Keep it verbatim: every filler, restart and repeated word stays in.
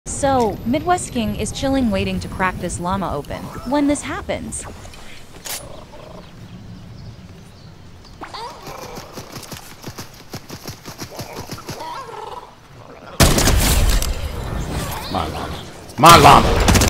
So, MidwestKing is chilling waiting to crack this llama open. When this happens, My llama. My llama.